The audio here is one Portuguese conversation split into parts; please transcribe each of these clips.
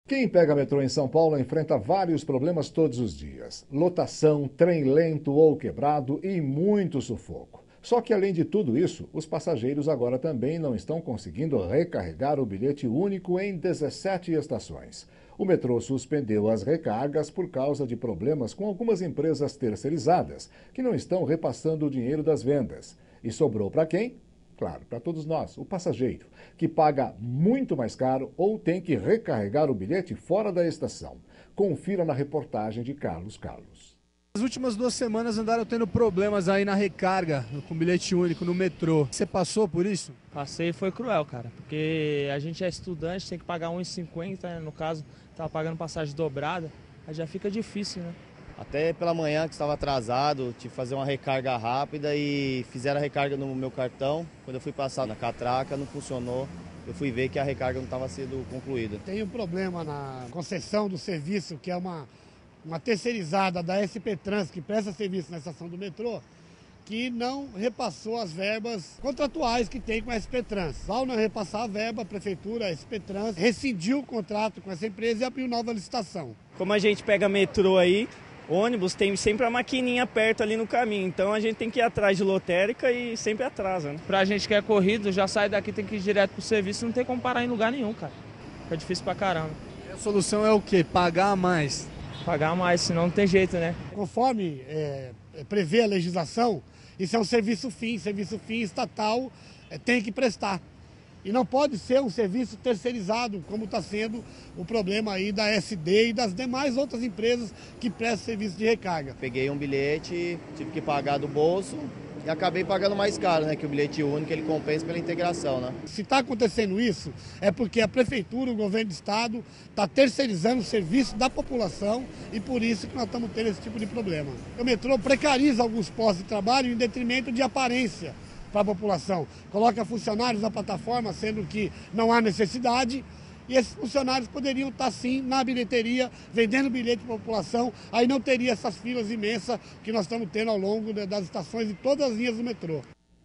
Quem pega metrô em São Paulo enfrenta vários problemas todos os dias. Lotação, trem lento ou quebrado e muito sufoco. Só que, além de tudo isso, os passageiros agora também não estão conseguindo recarregar o bilhete único em 17 estações. O metrô suspendeu as recargas por causa de problemas com algumas empresas terceirizadas, que não estão repassando o dinheiro das vendas. E sobrou para quem? Claro, para todos nós, o passageiro, que paga muito mais caro ou tem que recarregar o bilhete fora da estação. Confira na reportagem de Carlos Carlos. As últimas 2 semanas andaram tendo problemas aí na recarga com bilhete único no metrô. Você passou por isso? Passei, foi cruel, cara, porque a gente é estudante, tem que pagar R$1,50, né? No caso, tava pagando passagem dobrada, aí já fica difícil, né? Até pela manhã que estava atrasado, tive que fazer uma recarga rápida e fizeram a recarga no meu cartão. Quando eu fui passar na catraca, não funcionou. Eu fui ver que a recarga não estava sendo concluída. Tem um problema na concessão do serviço, que é uma terceirizada da SP Trans, que presta serviço na estação do metrô, que não repassou as verbas contratuais que tem com a SP Trans. Ao não repassar a verba, a prefeitura, a SP Trans, rescindiu o contrato com essa empresa e abriu nova licitação. Como a gente pega metrô aí, ônibus tem sempre a maquininha perto ali no caminho, então a gente tem que ir atrás de lotérica e sempre atrasa, né? Pra gente que é corrido, já sai daqui, tem que ir direto pro serviço, não tem como parar em lugar nenhum, cara. Fica difícil pra caramba. E a solução é o quê? Pagar mais? Pagar mais, senão não tem jeito, né? Conforme prevê a legislação, isso é um serviço fim estatal tem que prestar. E não pode ser um serviço terceirizado, como está sendo o problema aí da SD e das demais outras empresas que prestam serviço de recarga. Peguei um bilhete, tive que pagar do bolso e acabei pagando mais caro, né? Que o bilhete único ele compensa pela integração, né? Se está acontecendo isso, é porque a prefeitura, o governo do estado, está terceirizando o serviço da população e por isso que nós estamos tendo esse tipo de problema. O metrô precariza alguns postos de trabalho em detrimento de aparência para a população. Coloca funcionários na plataforma, sendo que não há necessidade, e esses funcionários poderiam estar sim na bilheteria, vendendo bilhete para a população, aí não teria essas filas imensas que nós estamos tendo ao longo das estações de todas as linhas do metrô.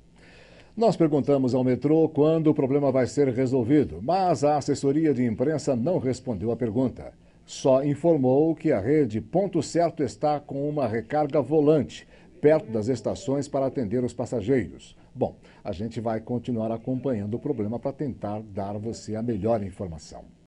Nós perguntamos ao metrô quando o problema vai ser resolvido, mas a assessoria de imprensa não respondeu a pergunta. Só informou que a rede Ponto Certo está com uma recarga volante, perto das estações para atender os passageiros. Bom, a gente vai continuar acompanhando o problema para tentar dar a você a melhor informação.